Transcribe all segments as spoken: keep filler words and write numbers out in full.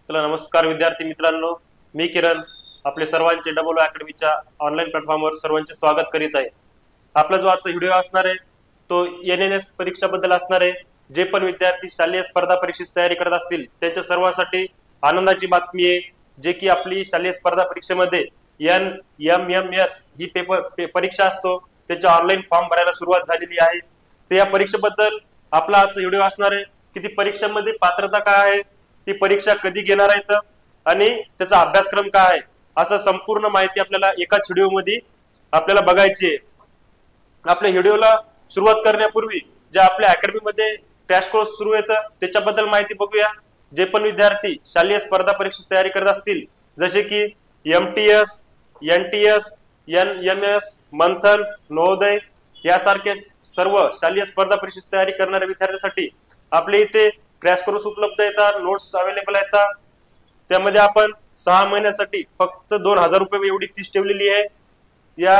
चला नमस्कार विद्यार्थी मित्रांनो, मी किरण आपले सर्वांचे डबल अकॅडमीच्या ऑनलाईन प्लॅटफॉर्मवर सर्वांचे स्वागत करीत आहे। आपला जो आजचा व्हिडिओ असणार आहे तो एन एन एस परीक्षाबद्दल असणार आहे। जे पण विद्यार्थी शालेय स्पर्धा परीक्षेची तयारी करत असतील त्यांच्या सर्वांसाठी आनंदाची बातमी आहे, जे की आपली शालेय स्पर्धा परीक्षेमध्ये एन एम एम एस ही पेपर परीक्षा असतो त्याच्या ऑनलाईन फॉर्म भरायला सुरुवात झालेली आहे। तर या परीक्षेबद्दल आपला आजचा व्हिडिओ असणार आहे की ती परीक्षेमध्ये पात्रता काय आहे, ती परीक्षा कधी घेणार आहेत आणि त्याचा अभ्यासक्रम काय आहे, असं संपूर्ण माहिती आपल्याला एकाच व्हिडिओ मध्ये आपल्याला बघायची आहे। आपल्या व्हिडिओला सुरुवात करण्यापूर्वी जे आपल्या अकॅडमी मध्ये क्रॅश कोर्स सुरू येतं त्याच्याबद्दल माहिती बघूया। जे पण विद्यार्थी शालेय स्पर्धा परीक्षेची तयारी करत असतील जसे की M T S, N T S, N M S, Manthan, Navodaya यासारखे सर्व शालेय स्पर्धा परीक्षेची तयारी करणाऱ्या विद्यार्थ्यांसाठी आपल्या इथे क्रॅश कोर्स उपलब्ध येतात, नोट्स अवेलेबल आहेत। त्यामध्ये आपण सहा महिन्यासाठी फक्त दोन हजार रुपये एवढी फीस ठेवलेली आहे। या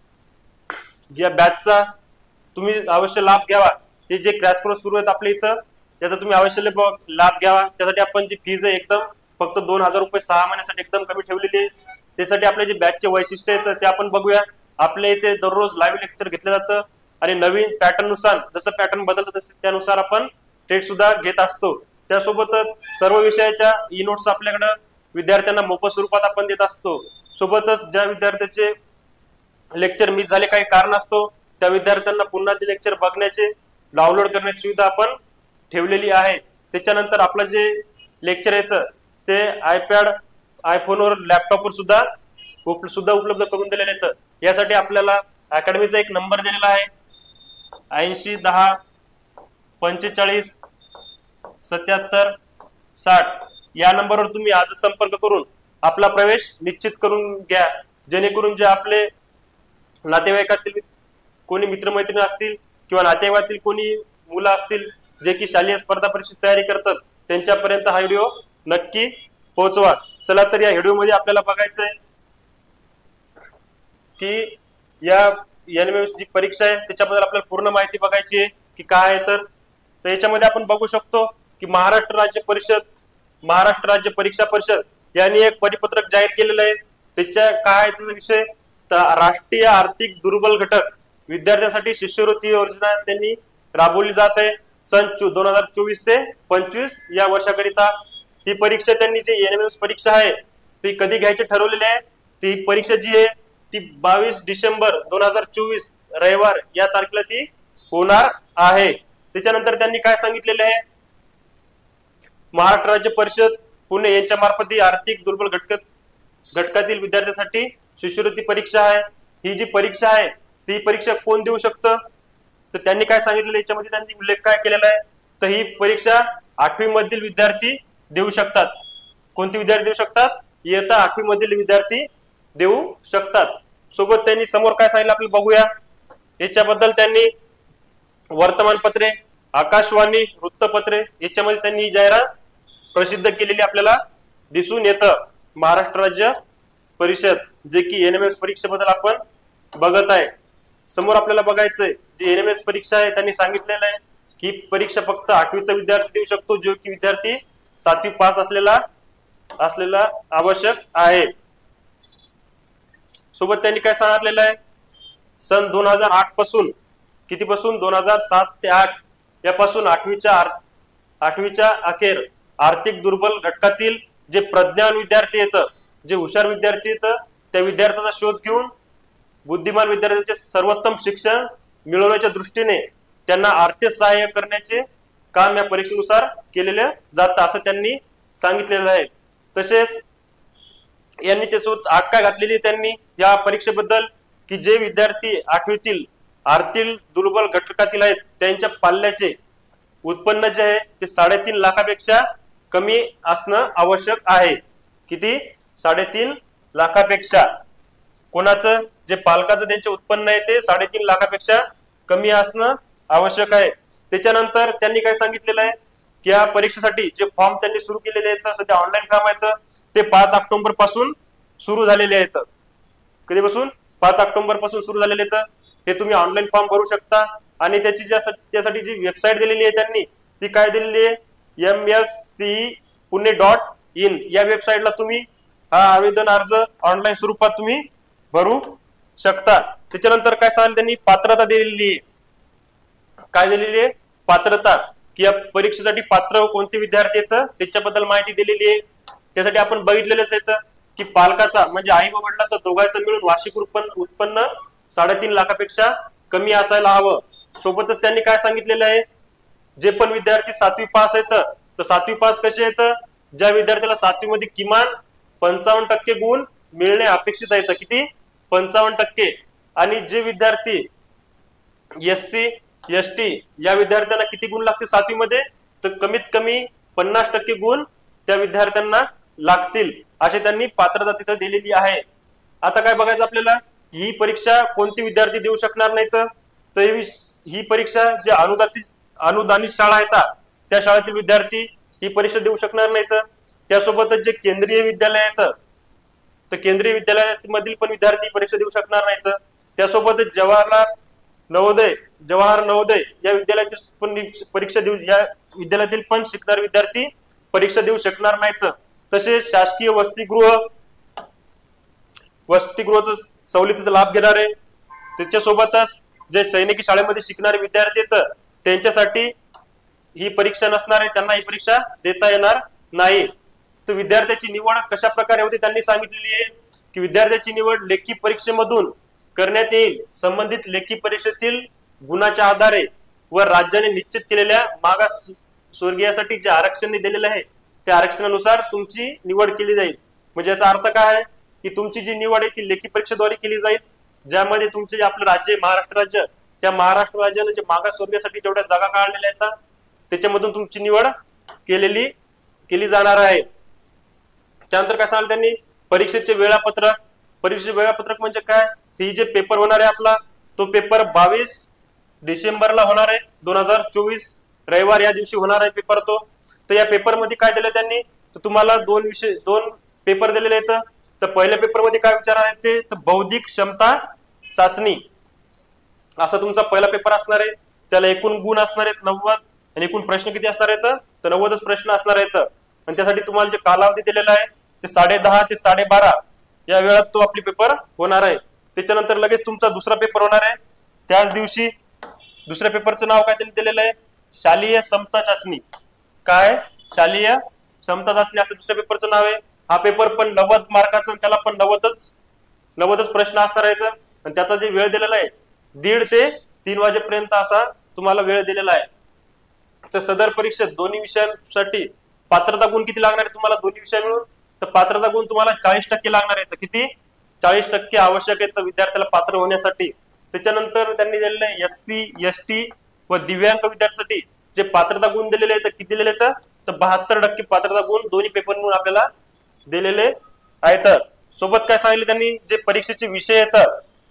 या बॅचचा तुम्ही अवश्य लाभ घ्यावा। हे जे क्रॅश कोर्स सुरू आहेत आपल्या इथं त्याचा तुम्ही अवश्य लाभ घ्यावा। त्यासाठी आपण जी फीज आहे एकदम फक्त दोन हजार रुपये सहा महिन्यासाठी एकदम कमी ठेवलेली आहे। त्यासाठी आपले जे बॅचचे वैशिष्ट्य आहेत ते आपण बघूया। आपल्या इथे दररोज लाईव्ह लेक्चर घेतलं जातं आणि नवीन पॅटर्न नुसार जसं पॅटर्न बदलतं तसे त्यानुसार आपण टेस्ट सुद्धा घेत असतो। त्यासोबतच सर्व विषयाच्या ई नोट्स आपल्याकडे विद्यार्थ्यांना मोफत स्वरूपात आपण देत असतो। सोबतच ज्या विद्यार्थ्याचे लेक्चर मिस झाले काही कारण असतो त्या विद्यार्थ्यांना पुन्हा ते लेक्चर बघण्याचे डाउनलोड करण्याची सुविधा आपण ठेवलेली आहे। त्याच्यानंतर आपलं जे लेक्चर येतं ते आयपॅड, आयफोनवर, लॅपटॉपवर सुद्धा उप सुद्धा उपलब्ध करून दिलेलं येतं। यासाठी आपल्याला अकॅडमीचा एक नंबर दिलेला आहे ऐंशी दहा पंचेचाळीस सत्याहत्तर साठ। या नंबरवर तुम्ही आज संपर्क करून आपला प्रवेश निश्चित करून घ्या, जेणेकरून जे आपले नातेवाईकातील कोणी मित्रमैत्रिणी असतील किंवा नातेवाईकातील कोणी मुलं असतील जे की शालेय स्पर्धा परीक्षेची तयारी करतात त्यांच्यापर्यंत हा व्हिडिओ नक्की पोहोचवा। चला तर या व्हिडिओ मध्ये आपल्याला बघायचं आहे की या एन एम एस जी परीक्षा आहे त्याच्याबद्दल आपल्याला पूर्ण माहिती बघायची आहे की काय आहे। तर याच्यामध्ये आपण बघू शकतो की महाराष्ट्र राज्य परिषद महाराष्ट्र राज्य परीक्षा परिषद यांनी एक परिपत्रक जाहीर केलेलं आहे। त्याच्या काय आहे त्याचा विषय तर राष्ट्रीय आर्थिक दुर्बल घटक विद्यार्थ्यांसाठी शिष्यवृत्ती योजना त्यांनी राबवली जात आहे सन दोन हजार चोवीस ते पंचवीस या वर्षाकरिता। ही परीक्षा त्यांनी जी एन एम एस परीक्षा आहे ती कधी घ्यायची ठरवलेली आहे। ती परीक्षा जी आहे ती बावीस डिसेंबर दोन हजार चोवीस रविवार या तारखेला ती होणार आहे। त्याच्यानंतर त्यांनी काय सांगितलेले आहे, महाराष्ट्र राज्य परिषद पुणे यांच्या मार्फत ही आर्थिक दुर्बल घटक घटकातील विद्यार्थ्यांसाठी शिष्यवृत्ती परीक्षा आहे। ही जी परीक्षा आहे ती परीक्षा कोण देऊ शकतं तर त्यांनी काय सांगितलेलं याच्यामध्ये त्यांनी उल्लेख काय केलेला आहे तर ही परीक्षा आठवी मधील विद्यार्थी देऊ शकतात। कोणते विद्यार्थी देऊ शकतात, इयत्ता आठवी मधील विद्यार्थी देऊ शकतात। सोबत त्यांनी समोर काय सांगितलं आपल्याला बघूया। याच्याबद्दल त्यांनी वर्तमानपत्रे, आकाशवाणी, वृत्तपत्रे याच्यामध्ये त्यांनी ही जाहिरात प्रसिद्ध केलेली आपल्याला दिसून येतं। महाराष्ट्र राज्य परिषद जे की एन एम एस परीक्षेबद्दल आपण बघत आहे। समोर आपल्याला बघायचंय जे एन एम एस परीक्षा आहे त्यांनी सांगितलेलं आहे की परीक्षा फक्त आठवीचा विद्यार्थी देऊ शकतो जो की विद्यार्थी सातवी पास असलेला असलेला आवश्यक आहे। सोबत त्यांनी काय सांगितलेलं आहे सन दोन हजार आठ पासून किती पासून दोन हजार सात ते आठ यापासून आठवीच्या आठवीच्या अखेर आर्थिक दुर्बल घटकातील जे प्रज्ञान विद्यार्थी येतं, जे हुशार विद्यार्थी येतं त्या विद्यार्थ्याचा शोध घेऊन बुद्धिमान विद्यार्थ्यांचे सर्वोत्तम शिक्षण मिळवण्याच्या दृष्टीने त्यांना आर्थिक सहाय्य करण्याचे काम या परीक्षेनुसार केलेले जातं असं त्यांनी सांगितलेलं आहे। तसेच यांनी त्यासोबत आठ काय घातलेली त्यांनी या परीक्षेबद्दल की जे विद्यार्थी आठवीतील आर्थिक दुर्बल घटकातील आहेत त्यांच्या पाल्याचे उत्पन्न जे आहे ते साडेतीन लाखापेक्षा कमी असणं आवश्यक आहे। किती, साडेतीन लाखापेक्षा कोणाचं जे पालकाचं त्यांचे उत्पन्न आहे ते साडेतीन लाखापेक्षा कमी असणं आवश्यक आहे। त्याच्यानंतर त्यांनी काय सांगितलेलं आहे की या परीक्षेसाठी जे फॉर्म त्यांनी सुरू केलेले आहेत सध्या ऑनलाईन फॉर्म आहेत ते पाच ऑक्टोबर पासून सुरू झालेले आहेत। कधीपासून, पाच ऑक्टोबर पासून सुरू झालेले आहेत। हे तुम्ही ऑनलाईन फॉर्म भरू शकता आणि त्याची त्यासाठी जी वेबसाईट दिलेली आहे त्यांनी ती काय दिलेली आहे M S C Pune dot in या वेबसाईटला तुम्ही हा आवेदन अर्ज ऑनलाईन स्वरूपात तुम्ही भरू शकता। त्याच्यानंतर काय सांगितलं त्यांनी, पात्रता दिलेली आहे। काय दिलेली आहे? पात्रता, की या परीक्षेसाठी पात्र कोणते विद्यार्थी आहेत त्याच्याबद्दल माहिती दिलेली आहे। त्यासाठी आपण बघितलेलंच आहे की पालकाचा म्हणजे आई व वडिलांचा दोघांचं मिळून वार्षिक उत्पन्न उत्पन्न साडेतीन लाखापेक्षा कमी असायला हवं। सोबतच त्यांनी काय सांगितलेलं आहे, जे पण विद्यार्थी सातवी पास आहेत तर सातवी पास कसे आहेत, ज्या विद्यार्थ्याला सातवी मध्ये किमान पंचावन्न टक्के गुण मिळणे अपेक्षित आहेत, किती? पंचावन्न टक्के। आणि जे विद्यार्थी एस सी एस टी या विद्यार्थ्यांना किती गुण लागतील सातवी मध्ये, तर कमीत कमी पन्नास टक्के गुण त्या विद्यार्थ्यांना लागतील असे त्यांनी पात्रता तिथं दिलेली आहे। आता काय बघायचं आपल्याला, ही परीक्षा कोणती विद्यार्थी देऊ शकणार नाहीत, तर ही परीक्षा जे अनुदानित अनुदानित शाळा आहेत त्या शाळेतील विद्यार्थी ही परीक्षा देऊ शकणार नाहीत। त्यासोबतच जे केंद्रीय विद्यालय आहेत तर केंद्रीय विद्यालयामधील पण विद्यार्थी परीक्षा देऊ शकणार नाहीत। त्यासोबतच जवाहरलाल नवोदय जवाहर नवोदय या विद्यालयातील पण परीक्षा देऊ या विद्यालयातील पण शिकणारे विद्यार्थी परीक्षा देऊ शकणार नाहीत। तसेच शासकीय वसतिगृह वसतिगृहाचा सवलतीचा लाभ घेणारे, त्याच्यासोबतच जे सैनिकी शाळेमध्ये शिकणारे विद्यार्थी आहेत त्यांच्यासाठी ही परीक्षा नसणार आहे, त्यांना ही परीक्षा देता येणार नाही। तर विद्यार्थ्याची निवड कशा प्रकारे होते त्यांनी सांगितलेली आहे की विद्यार्थ्याची निवड लेखी परीक्षेमधून करण्यात येईल। संबंधित लेखी परीक्षेतील गुणाच्या आधारे व राज्याने निश्चित केलेल्या मागास स्वर्गीयासाठी जे आरक्षण दिलेले आहे त्या आरक्षणानुसार तुमची निवड केली जाईल। म्हणजे याचा अर्थ काय आहे की तुमची जी निवड आहे ती लेखी परीक्षेद्वारे केली जाईल, ज्यामध्ये तुमचे जे आपलं राज्य महाराष्ट्र राज्य त्या महाराष्ट्र राज्याने जे मागास वर्गासाठी जेवढ्या जागा काढलेल्या आहेत त्याच्यामधून तुमची निवड केलेली केली जाणार आहे। त्यानंतर काय सांगितलं त्यांनी, परीक्षेचे वेळापत्रक। परीक्षेचे वेळापत्रक म्हणजे काय, ही जे पेपर होणार आहे आपला तो पेपर बावीस डिसेंबरला होणार आहे दोन हजार चोवीस रविवार या दिवशी होणार आहे पेपर तो। तर या पेपर मध्ये काय दिलं त्यांनी, तर तुम्हाला दोन विषय दोन पेपर दिलेले आहेत। तर पहिल्या पेपर मध्ये काय विचारणार आहे ते, तर बौद्धिक क्षमता चाचणी असा तुमचा पहिला पेपर असणार आहे। त्याला एकूण गुण असणार आहेत नव्वद आणि एकूण प्रश्न किती असणार आहेत, तर नव्वदच प्रश्न असणार आहेत। आणि त्यासाठी तुम्हाला जे कालावधी दिलेला आहे ते साडे दहा ते साडेबारा या वेळात तो आपली पेपर होणार आहे। त्याच्यानंतर लगेच तुमचा दुसरा पेपर होणार आहे। त्याच दिवशी दुसऱ्या पेपरचं नाव काय त्यांनी दिलेलं आहे, शालेय समता चाचणी। काय, शालेय समता चाचणी असं दुसऱ्या पेपरचं नाव आहे। हा पेपर पण नव्वद मार्काचा, त्याला पण नव्वदच नव्वदच प्रश्न असणार आहेत। आणि त्याचा जे वेळ दिलेला आहे दीड ते तीन वाजेपर्यंत असा तुम्हाला वेळ दिलेला आहे। तर सदर परीक्षेत दोन्ही विषयांसाठी पात्रता गुण किती लागणार आहे तुम्हाला दोन्ही विषय मिळून, तर पात्रता गुण तुम्हाला चाळीस टक्के लागणार आहेत। किती? चाळीस टक्के आवश्यक आहेत विद्यार्थ्याला पात्र होण्यासाठी। त्याच्यानंतर त्यांनी दिलेलं आहे एस सी एस टी व दिव्यांग विद्यार्थ्यांसाठी जे पात्रता गुण दिलेले आहेत किती दिलेले आहेत, तर बहात्तर टक्के पात्रता गुण दोन्ही पेपर म्हणून आपल्याला दिलेले आहेत। सोबत काय सांगितले त्यांनी, जे परीक्षेचे विषय आहेत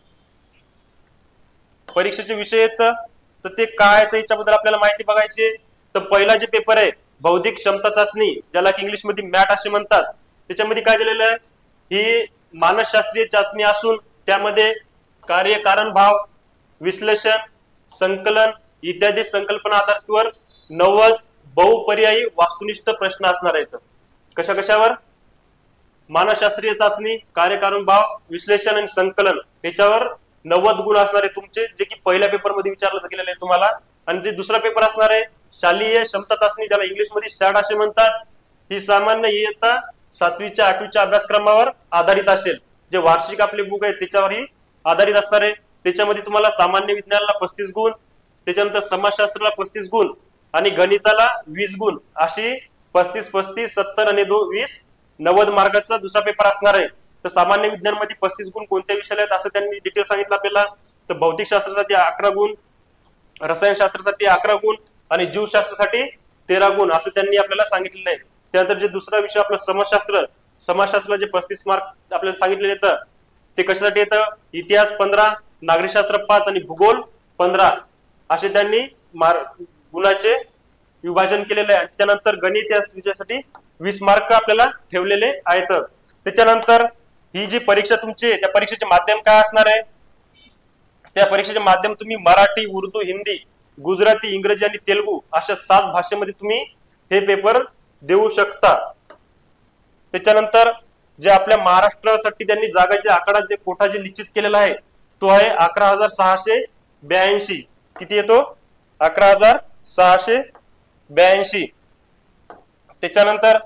परीक्षेचे विषय आहेत तर ते काय आहेत याच्याबद्दल आपल्याला माहिती बघायची। तर पहिला जे पेपर आहे बौद्धिक क्षमता चाचणी, ज्याला इंग्लिश मध्ये मॅट असे म्हणतात, त्याच्यामध्ये काय दिलेलं आहे, ही मानसशास्त्रीय चाचणी असून त्यामध्ये कार्य कारण भाव विश्लेषण संकलन इत्यादी संकल्पना आधारावर नव्वद बहुपर्यायी वास्तुनिष्ठ प्रश्न असणार आहेत। कशा कशावर, मानसशास्त्रीय चाचणी कार्यकारण भाव विश्लेषण आणि संकलन याच्यावर नव्वद गुण असणार आहे तुमचे, जे की पहिल्या पेपर मध्ये विचारलं गेलेलं आहे तुम्हाला। आणि जे दुसरा पेपर असणार आहे शालेय क्षमता चाचणी, ज्याला इंग्लिश मध्ये सॅट असे म्हणतात, ही सामान्य इयत्ता सातवीच्या आठवीच्या अभ्यासक्रमावर आधारित असेल। जे वार्षिक आपले बुक आहे त्याच्यावरही आधारित असणार आहे। त्याच्यामध्ये तुम्हाला सामान्य विज्ञानाला पस्तीस गुण, त्याच्यानंतर समाजशास्त्राला पस्तीस गुण आणि गणिताला वीस गुण अशी पस्तीस पस्तीस सत्तर आणि दो वीस नव्वद मार्काचा दुसरा पेपर असणार आहे। तर सामान्य विज्ञान मध्ये पस्तीस गुण कोणत्या विषयाला आहेत असं त्यांनी डिटेल सांगितलं आपल्याला। तर भौतिक शास्त्रासाठी अकरा गुण, रसायनशास्त्रासाठी अकरा गुण आणि जीवशास्त्रासाठी तेरा गुण असं त्यांनी आपल्याला सांगितलेलं आहे। त्यानंतर जे दुसरा विषय आपला समाजशास्त्र, समाजशास्त्राला जे पस्तीस मार्क आपल्याला सांगितले येतं ते कशासाठी येतं, इतिहास पंधरा, नागरिकशास्त्र पाच आणि भूगोल पंधरा असे त्यांनी गुणाचे विभाजन केलेले आहे। त्याच्यानंतर गणित या विषयासाठी वीस मार्क आपल्याला ठेवलेले आहेत। त्याच्यानंतर ही जी परीक्षा तुमची त्या परीक्षेचे माध्यम काय असणार आहे, त्या परीक्षेचे माध्यम तुम्ही मराठी उर्दू हिंदी गुजराती इंग्रजी आणि तेलुगू अशा सात भाषेमध्ये तुम्ही हे पेपर देऊ शकता। त्याच्यानंतर जे आपल्या महाराष्ट्रासाठी त्यांनी जागाचे आकडा जे कोटा जे निश्चित केलेला आहे तो आहे अकरा हजार सहाशे ब्याऐंशी. किती येतो? अकरा हजार सहाशे ब्याऐंशी. त्याच्यानंतर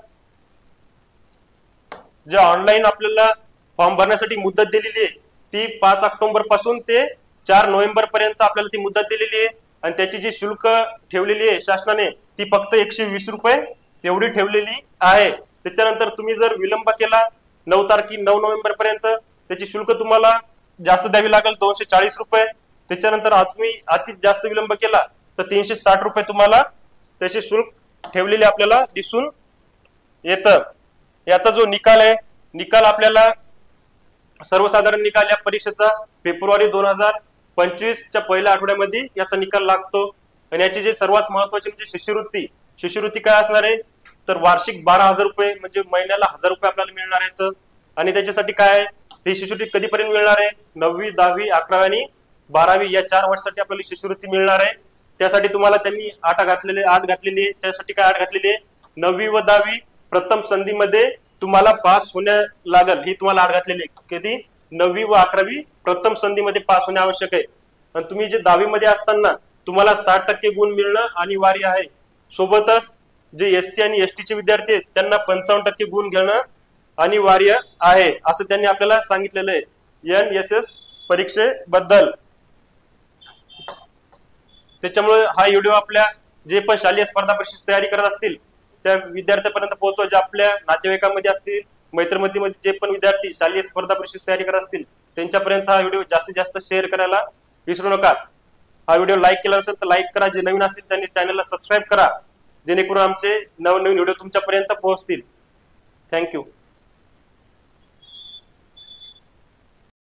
जे ऑनलाईन आपल्याला फॉर्म भरण्यासाठी मुदत दिलेली आहे ती पाच ऑक्टोबर पासून ते चार नोव्हेंबर पर्यंत आपल्याला ती मुदत दिलेली आहे. आणि त्याची जी शुल्क ठेवलेली आहे शासनाने ती फक्त एकशे वीस रुपये एवढी ठेवलेली आहे. त्याच्यानंतर तुम्ही जर विलंब केला नऊ तारखे नऊ नोव्हेंबर पर्यंत त्याची शुल्क तुम्हाला जास्त द्यावी लागेल दोनशे चाळीस रुपये. त्याच्यानंतर तुम्ही अति जास्त विलंब केला तर तीनशे साठ रुपये तुम्हाला त्याचे शुल्क ठेवलेले आपल्याला दिसून येतं. याचा जो निकाल आहे निकाल आपल्याला सर्वसाधारण निकाल या परीक्षेचा फेब्रुवारी दोन हजार पंचवीसच्या पहिल्या आठवड्यामध्ये याचा निकाल लागतो. आणि याची जे सर्वात महत्वाची म्हणजे शिष्यवृत्ती. शिष्यवृत्ती काय असणार आहे तर वार्षिक बारा हजार रुपये म्हणजे महिन्याला हजार रुपये आपल्याला मिळणार आहेत. आणि त्याच्यासाठी काय आहे ही शिष्यवृत्ती कधीपर्यंत मिळणार आहे? नववी दहावी अकरावी आणि बारावी या चार वर्षासाठी आपल्याला शिष्यवृत्ती मिळणार आहे. त्यासाठी तुम्हाला त्यांनी आठ घातलेले आठ घातलेली आहे. त्यासाठी काय आठ घातलेली आहे? नववी व दहावी प्रथम संधीमध्ये तुम्हाला पास होण्या लागल ही तुम्हाला आठ घातलेली आहे. कधी? नववी व अकरावी प्रथम संधीमध्ये पास होणे आवश्यक आहे. आणि तुम्ही जे दहावी मध्ये असताना तुम्हाला साठ टक्के गुण मिळणं अनिवार्य आहे. सोबतच जे एस सी आणि एस टी चे विद्यार्थी आहेत त्यांना पंचावन्न टक्के गुण घेणं अनिवार्य आहे असं त्यांनी आपल्याला सांगितलेलं आहे एन एस एस परीक्षेबद्दल. त्याच्यामुळे हा व्हिडिओ आपल्या जे पण शालेय स्पर्धा परीक्षेची तयारी करत असतील त्या विद्यार्थ्यांपर्यंत पोहोचवा. जे आपल्या नातेवाईकांमध्ये असतील मैत्रमतीमध्ये जे पण विद्यार्थी शालेय स्पर्धा परीक्षेची तयारी करत असतील त्यांच्यापर्यंत हा व्हिडिओ जास्तीत जास्त शेअर करायला विसरू नका. हा व्हिडिओ लाईक केला असेल तर लाईक करा. जे नवीन असतील त्यांनी चॅनलला सबस्क्राईब करा जेणेकरून आमचे नवनवीन व्हिडिओ तुमच्यापर्यंत पोहोचतील. थँक्यू.